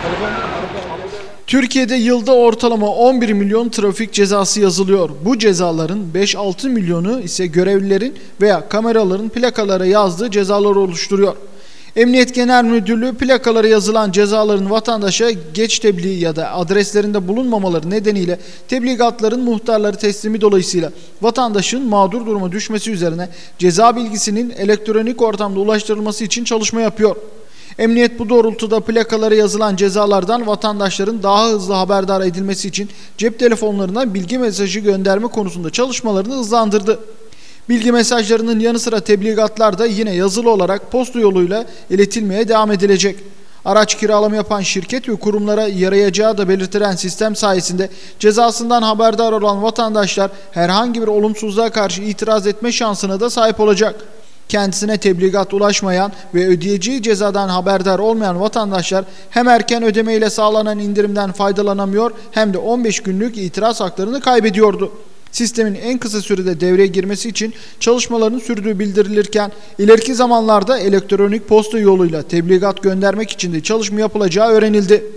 Türkiye'de yılda ortalama 11 milyon trafik cezası yazılıyor. Bu cezaların 5-6 milyonu ise görevlilerin veya kameraların plakalara yazdığı cezalar oluşturuyor. Emniyet Genel Müdürlüğü plakalara yazılan cezaların vatandaşa geç tebliğ ya da adreslerinde bulunmamaları nedeniyle tebligatların muhtarları teslimi dolayısıyla vatandaşın mağdur duruma düşmesi üzerine ceza bilgisinin elektronik ortamda ulaştırılması için çalışma yapıyor. Emniyet bu doğrultuda plakalara yazılan cezalardan vatandaşların daha hızlı haberdar edilmesi için cep telefonlarına bilgi mesajı gönderme konusunda çalışmalarını hızlandırdı. Bilgi mesajlarının yanı sıra tebligatlar da yine yazılı olarak posta yoluyla iletilmeye devam edilecek. Araç kiralama yapan şirket ve kurumlara yarayacağı da belirtilen sistem sayesinde cezasından haberdar olan vatandaşlar herhangi bir olumsuzluğa karşı itiraz etme şansına da sahip olacak. Kendisine tebligat ulaşmayan ve ödeyeceği cezadan haberdar olmayan vatandaşlar hem erken ödemeyle sağlanan indirimden faydalanamıyor hem de 15 günlük itiraz haklarını kaybediyordu. Sistemin en kısa sürede devreye girmesi için çalışmaların sürdüğü bildirilirken ileriki zamanlarda elektronik posta yoluyla tebligat göndermek için de çalışma yapılacağı öğrenildi.